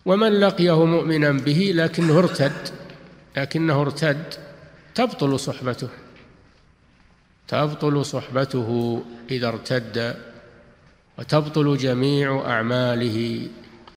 ومن لقيه مؤمنا به لكنه ارتد تبطل صحبته إذا ارتد، وتبطل جميع أعماله.